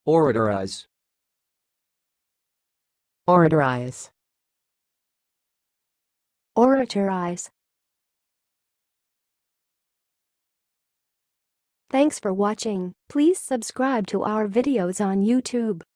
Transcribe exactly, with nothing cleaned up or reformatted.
oratorize, oratorize, oratorize. Thanks for watching. Please subscribe to our videos on YouTube.